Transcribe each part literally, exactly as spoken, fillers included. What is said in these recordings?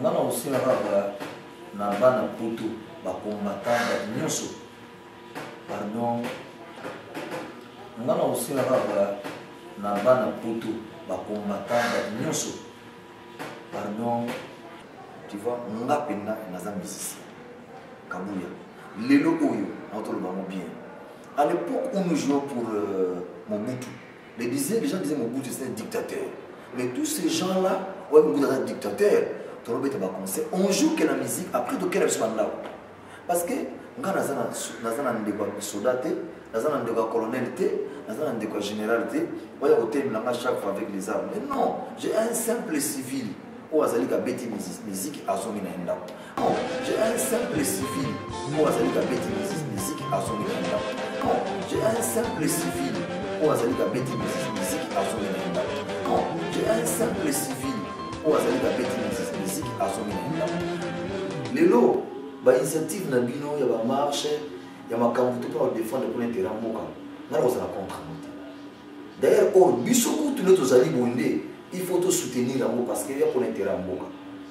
ngana aussi na kaka na bana poto bakombatanga nyonso pardon ngana aussi na kaka na bana poto bakombatanga nyonso pardon tu vois nga pena naza musicien kabuya lelo oyo naotoloba mo bien à l'époque où nous jouons pour euh, Mobutu les, disaient, les gens disaient Mobutu c'est un dictateur mais tous ces gens là ouais Mobutu est un dictateur on joue que la musique après de quelle émission là parce que nga nazana nazana ndeko soldat te nazana ndeko colonel te nazana ndeko général te oya côté mlanga chaque fois avec les armes mais non j'ai un simple civil ou azali ka beti musique azongi na enda non j'ai un simple civil ou azali ka beti musique azongi na enda non j'ai un simple civil ou azali ka beti musique azongi na enda non j'ai un simple civil ou azali ka beti musique azongi na enda lelo ba initiative na bino ya ba marche ya makambo to pour défendre pour intérêt mboka na ko za contre d'ailleurs au biso ko tout notre zali bondé il faut te soutenir en parce que ya pour intérêt mboka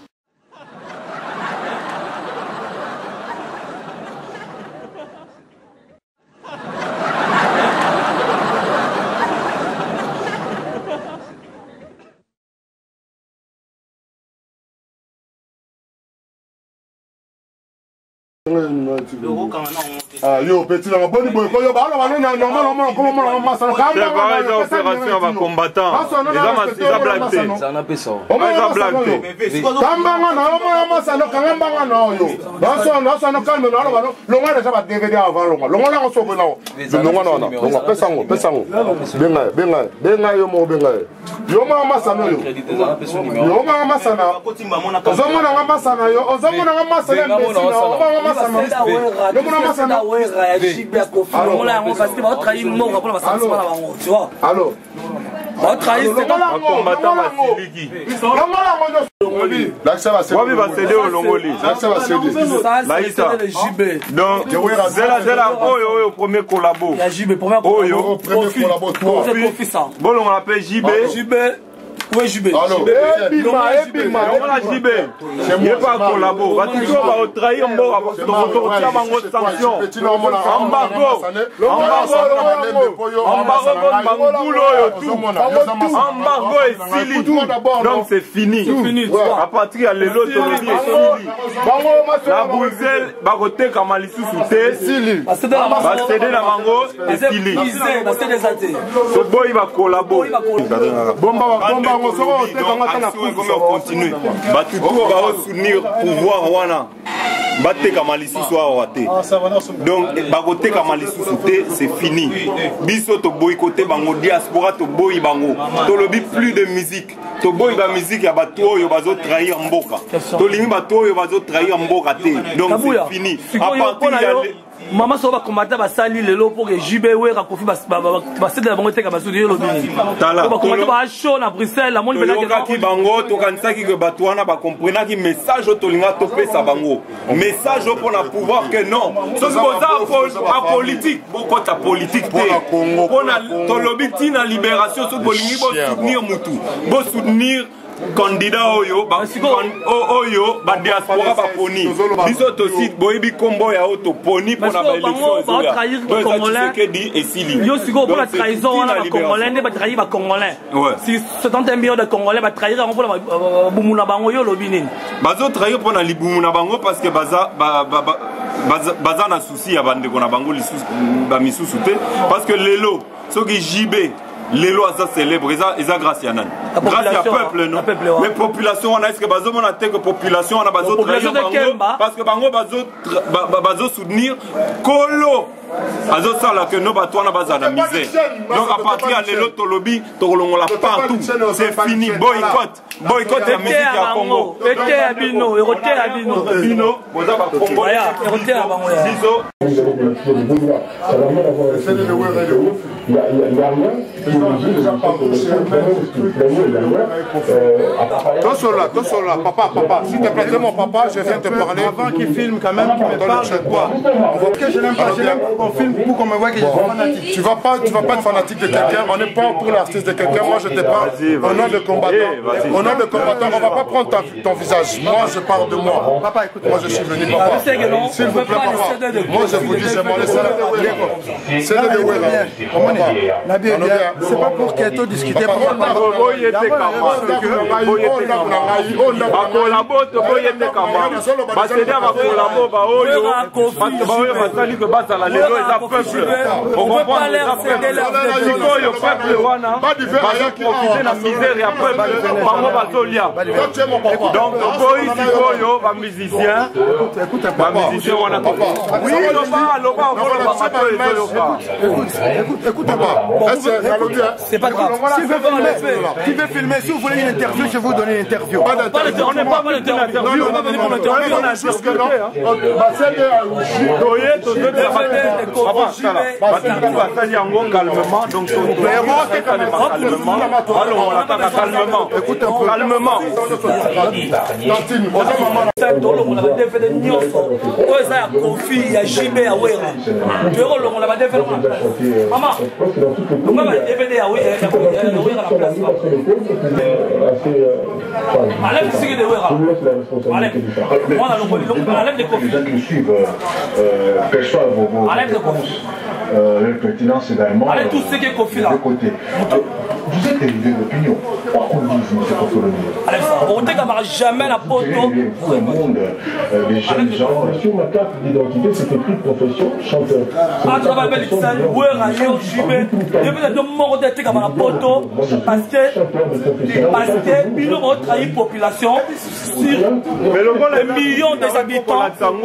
Ah yo petit la bonne boy ko yo ba na na na normal comment on masse na kamba ba les opérations ba combattant les hommes ils ont blagué ça n'a pas ça on va blaguer kamba na na on masse na kamba na yo ba so na so na calme na ba lo ngana déjà ba D V D avant lo lo ngana so bo na lo ngana na lo ngana pesa ngo pesa ngo benga benga benga yo mo benga yo ma masse na yo yo ma masse na zo mo na masse na yo zo mo na masse na yo ma masse na yo le monde a ça ouais réagit bien pour on l'a on parce que va trahir mort après va sortir par la banque tu vois allô va trahir c'est un combattant Masiliki l'accès va céder Wabi va céder au Longoli l'accès va céder Maïta donc c'est la c'est la oyo oyo premier collabo il y a J B premier oyo premier collabo toi bon on l'appelle J B J B oui, J B. Allô. Ebima, ebima. On a J B. Il n'est pas collabo. Va toujours va trahir mon retour à mon sanction. Embargo. Embargo. Embargo. Embargo et Sili. Donc c'est fini. À partir de l'élo, la Bruxelles va côté Kamalisou Souté. Sili. Va céder la mango et Sili. Ce boy va collabo. Bomba, bomba. Continuer. Batutu va soutenir pouvoir wana. Batte Kamalisou soit raté. Donc bagote Kamalisou souté c'est fini. Biso to boycotté bango diaspora to boy bango. To lobi plus de musique. To boy ba musique ya bato yo bazo trahir mboka. To limi bato yo bazo trahir mboka te. Donc c'est fini. À partir de maman so va combattre ba sali lelo pour que J B wera kofi ba ba céder la bango te ka ba soutenir le bini. Tala. Ba combattre ba show na Bruxelles la monde bela ki bango to kanisa ki que bato wana ba comprendre ki message to linga to pesa bango. Message pour na pouvoir que non. Ce que ça a politique, beaucoup ta politique te. Pour na to lobby tina libération so bolingi bo soutenir mutu. Bo soutenir candidat oyo ba oyo ba diaspora ba poni biso to site boyebi kombo ya auto poni pour na ba élection ba trahir ba congolais que dit et Sili yo siko pour la trahison wana ba congolais ne ba trahir ba congolais si soixante millions de congolais ba trahir pour la bumuna bango yo lobi nini bazo trahir pour na libumuna bango parce que baza baza na souci ya bande ko na bango lisusu ba misusu te parce que lelo soki J B les lois ça célèbre ils ont grâce à nan grâce à peuple non mais population on a est-ce que bazo mon attaque que population on a bazo trahir parce que bango bazo bazo soutenir kolo bazo ça là que nos bateaux on a bazar la misère donc à partir de l'autre lobby to longola partout c'est fini boycott boycott la musique à Congo ete abino erote abino bino boza ba Congo ya erote abango ya biso il y a rien qui est déjà pas Toi sur là, toi sur là, papa, papa, s'il te plaît, mon papa, je viens te parler. Avant qu'il filme quand même, qu'il me parle de quoi. Que je n'aime pas, je l'aime qu'on filme pour qu'on me voit que je suis fanatique. Tu vas pas, tu vas pas être fanatique de quelqu'un, on n'est pas pour l'artiste de quelqu'un, moi je te parle au nom de combattant. Au nom de combattant, on va pas prendre ta, ton visage, moi je parle de moi. Papa, écoute, moi je suis venu, papa. S'il vous plaît, papa, moi je vous dis, c'est mon laissez c'est le de Wera. C'est pas pour qu'elle te discute. bakolaboto boyende kama basedia bakolabo baoyo parce que baoyo basali que basala lelo eza peuple okomprendre eza peuple sikoyo peuple wana bazoprofite na misère ya peuple bango bazolia donc boyi sikoyo bamusicien bamusicien wana loba loba okoloba bato ezoyoka écoute papa c'est pas grave si vous filmer si vous voulez une interview je vais vous donner une interview. On n'est pas venu l'interview, on va venir pour l'interview, on a discuté. Calmement, donc calmement. Écoute un peu. Calmement. Alem qui sigue de Wera. Alem. Moi on a le Alem de Kofi. Qui suivent perçoivent vos réponses, leur pertinence également. Alem tout ce qui est Kofi là. Vous êtes élevé d'opinion. Quoi qu'on dise, M. Kofoloni. Alem, on ne t'aimera jamais la poto. Le monde des jeunes gens. Sur ma carte d'identité, c'est écrit profession chanteur. Ah, tu vas belle ça, Wera, yo, Jibé. Je veux dire, mon de t'aimera la poto parce que parce que Bilo va trahir population sur les millions des habitants.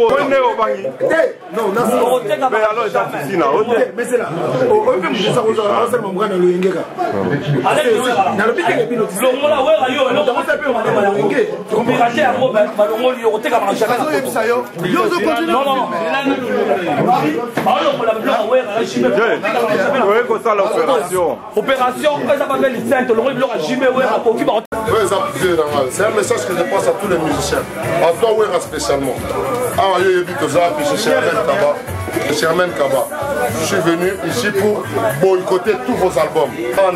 Non, non, mais alors ça suffit là. Mais c'est là. Opération, c'est un message que je passe à tous les musiciens, à toi Wera spécialement. Ah, je suis Germaine Kaba. Je suis venu ici pour boycotter tous vos albums.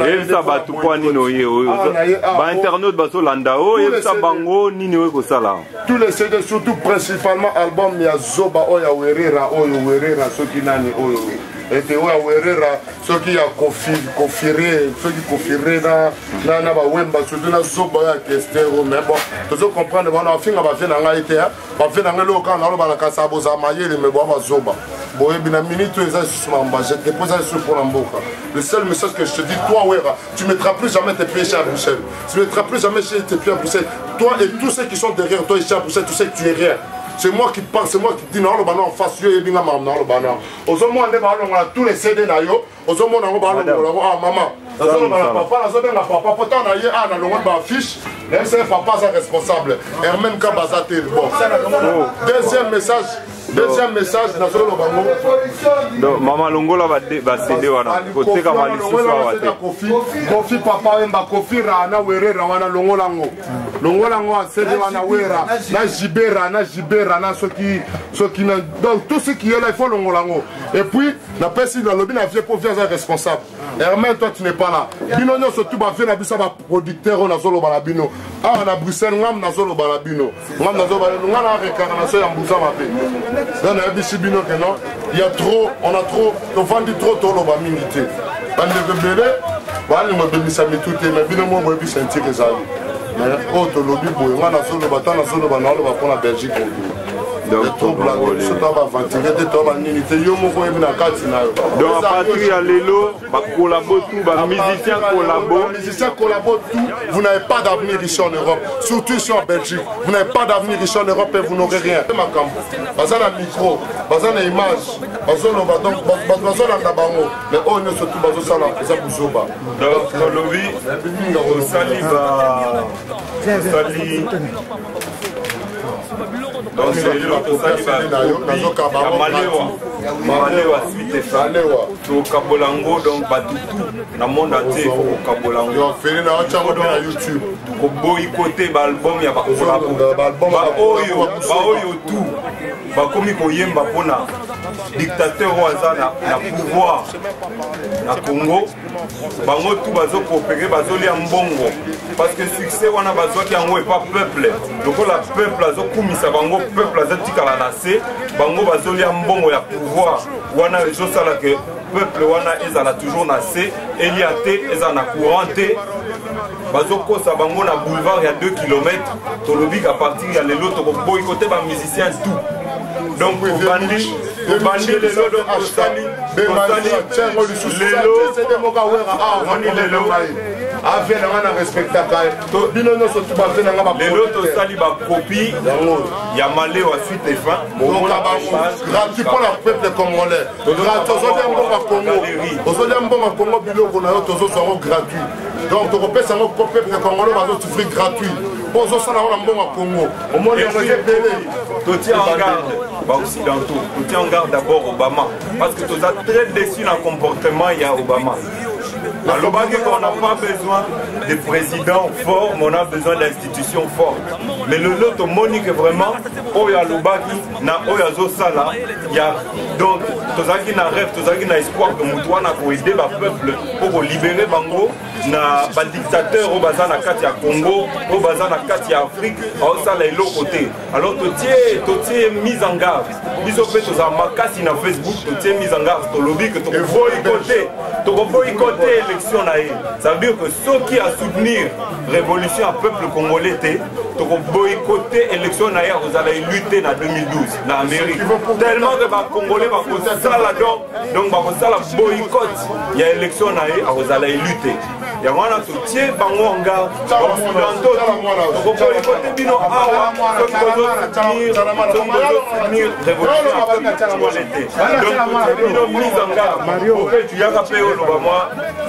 Tous les C D, surtout principalement albums, il y a Zoba, Oya Werera, Oya Werera, ceux qui n'ont Oya et puis Oya Werera, ceux qui ont confiré, ceux qui confiré na na ba wemba, surtout na Zoba ya Kestero, mais bon, tu dois comprendre, on a fini à faire dans la été, on fait dans le local, on a la casa boza mailler, mais bon, on va Zoba. Bon, et bien, minute, je te pose un sur pour l'emboca. Le seul message que je te dis, toi, Wera, tu ne mettras plus jamais tes pieds chez à Bruxelles. Tu ne mettras plus jamais tes pieds à Bruxelles. Toi et tous ceux qui sont derrière toi ici à Bruxelles, tu sais que tu es rien. C'est moi qui parle, c'est moi qui dis non, le banan en face, yo, et bien, maman, non, le banan. Aux hommes, on a tous les C D, aux hommes, on a ah, maman. Papa, la papa, pourtant, on a eu un affiche. Même si papa est responsable. Hermène Kabazate, bon. Deuxième message. Deuxième message, dans le Bango. Donc, Maman Longola va céder. Côté Kofi, Kofi, papa, Mba Kofi, Rana, Were, Rawana, Longolango. Longolango a cédé Wana Wera, Na Jibera, Na Jibera, Na Soki, Soki. Donc, tout ce qui est là, il faut Longolango. Et puis, la personne dans le bin a fait pour faire responsable. Hermène, toi, tu n'es pas là. Bino, surtout, va faire la bissa, va producteur, on a solo balabino. Ah, on a Bruxelles, on a solo balabino. On a solo balabino, on a récarnation, on a boussa ma paix. Dans le B C Bino, il y a trop, on a trop, on vend trop tôt le baminité. Dans le bébé, voilà, on a mis ça, mais tout est, mais bien, moi, on a senti que ça. Mais, oh, le lobby, on a solo batan, on a solo banan, on va prendre la Belgique. Donc, à partir de l'élo, collabo tout, musiciens collabo. Musiciens collabo tout, vous n'avez pas d'avenir ici en Europe, surtout ici en Belgique. Vous n'avez pas d'avenir ici en Europe et vous n'aurez rien. Bazan a micro, bazan a image, bazan a donc bazan a tabango, mais on est surtout bazan a ça pour Zoba. Donc, le lobby, au saliva, sali. Donc c'est l'autre saliva, il y a Maléwa. malewa suite efa tokabolango donc batutu na monde entier tokabolango tokoboyikote baalbum ya baoyo baoyo tu bakomi koyemba mpona dictateur oyo aza na pouvoir na Congo bango tu bazokoopere bazolia mbongo parce que succès wana bazwaki yango epa peuple lokola peuple azokumisa bango peuple azotikala na se bango bazolia mbongo ya pouvoir wana ezosala ke peuple wana ezala toujours na se elia te eza na courant te bazokosa bango na boulevard ya deux kilomètres tolobi à partir ya lelo tokoboyikote bamusicien tout donc obandi obandi lelo donc osali lelo tosali bakopi ya malewa suite efa gratuit pour le peuple congolais tozolia mbongo Congo tozolia mbongo Congo biloko na yo tozozango gratuit donc tokopesa yango po peuple congolais bazosouffrir gratuit bozosala ngo na mbongo Congo omoni yango ebele totia en garde baoccidentaux totia en garde d'abord Obama parce que toza très déçu na comportement ya Obama. Alors, on n'a pas besoin de présidents forts, mais on a besoin d'institutions fortes. Mais le lot monique vraiment, Oya Lubaki, na Oya Zosala, il y a donc, Tozaki na rêve, Tozaki na espoir que Moutouana pour aider le peuple pour libérer Bango, na ba dictateur au bazar na Katia Congo, au bazar na Katia Afrique, au sala et l'autre côté. Alors, Totier, Totier mise en garde. Bisopé, Toza Makasi na Facebook, Totier mise en garde, Tolobi, que tu boycotter, tu boycotter l'élection. Ça veut dire que ceux qui a soutenu la révolution à peuple congolais, tu boycotter l'élection, vous allez lutter en deux mille douze en Amérique. Tellement que les Congolais vont faire ça là-dedans, donc ils vont boycott. Il y a l'élection, vous allez lutter. Il y a un soutien, bango en garde, occidentaux, donc boycotter bino awa, ceux qui veulent soutenir la révolution à peuple congolais. Donc bino mise en garde. Tu y as rappelé au moi.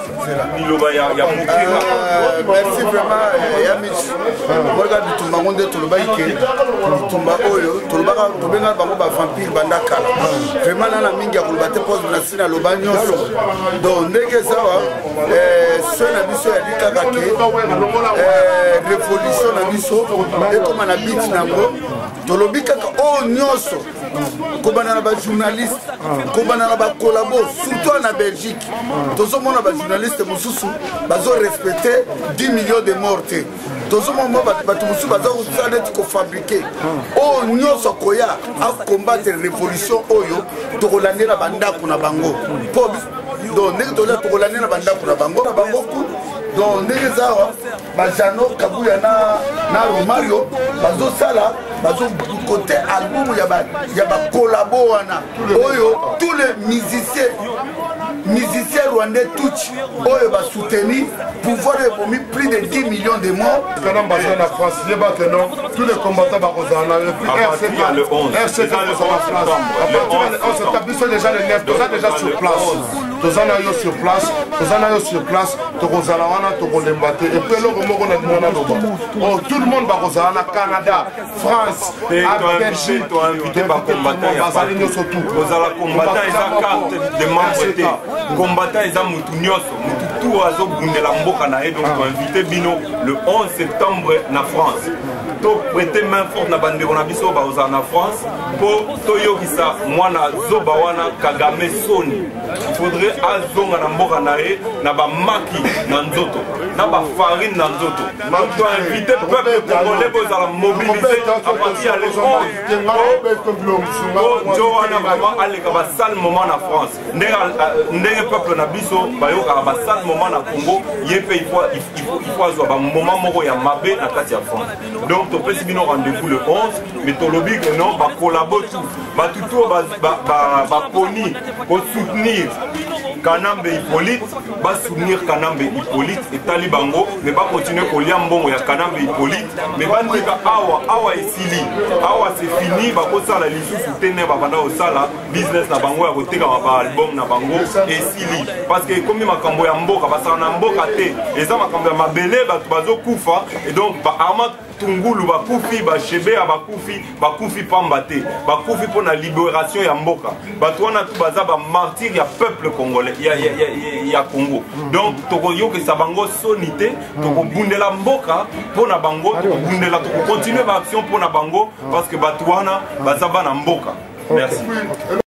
Merci vraiment Yamis. Regarde Bitumba Monde Toloba Ike, Bitumba Oyo, Toloba Tobenga Bango ba vampire bandaka. Vraiment na mingi ya kulbate pose na sina loba nyonso. Donc ndenge sawa eh so na biso ya likaka ke eh révolution na biso et comme na bit nango tolobi kaka o nyonso. Kobana na ba journaliste, kobana na ba collabo surtout en Belgique. Tozo mona ba journaliste mususu bazo respecter dix millions de morts. Tozo mona ba mususu bazo usana tiko fabriquer. O nyonso koya a combattre révolution oyo to kolandela bandako na bango. Po donc ndenge tola to kolandela bandako na bango na bango ku donc ndenge zawa bajano kabuya na na Romario bazo sala bazo côté album ya ba ya ba collabo wana oyo tous les musiciens musiciens rwandais tous oyo ba soutenir pouvoir de plus de dix millions de morts quand on basé en France il y a que non tous les combattants ba kozana R C K le onze R C K le onze septembre ils sont déjà les neuf déjà déjà sur place tozana yo sur place tozana yo sur place to kozala wana to kolembate et puis loko moko na mona loba oh tout le monde ba kozana Canada France Belgique to invité ba combattant ya bazali nyoso tout kozala combattant eza carte de membre combattant eza mutu nyoso mutu tout azo bundela mboka na ye donc to invité bino le onze septembre na France to prêter main forte na bandeko na biso ba ozala na France po to yokisa mwana zoba wana Kagame soni il faudrait azonga na mboka na ye na ba maki na nzoto na ba farine na nzoto donc to invité peuple congolais bozala mobiliser à partir ya le onze joana vraiment aleka ba sale moment na France ndenge peuple na biso bayokaka ba sale moment na Congo ye pe il faut il faut azwa ba moment moko ya mabe na kati ya France donc to pesi bino rendez-vous le onze mais to lobi que non ba collabo tout ba tuto ba ba ba poni pour soutenir Kanambe Hippolyte, va soutenir Kanambe Hippolyte et Talibango, mais va continuer au liambon ya Kanambe Hippolyte, mais va dire awa awa esili, awa c'est fini, va ça la lisu soutenir va pendant au sala business na bango ya côté comme ba album na bango esili, parce que comme ma kambo ya mboka, va ça na mboka te, et ça ma kambo ya mabele ba bazo kufa et donc ba arma Tungulu bakufi, Bashebea bakufi, bakufi pambate, bakufi pour la libération ya mboka. Batouana tout baza ba martyr ya peuple congolais, ya ya ya ya Congo. Donc toko yo que sa bango sonité, toko bundela mboka pour na bango, toko bundela toko continuer ba action pour na bango parce que batouana baza ba na mboka. Merci.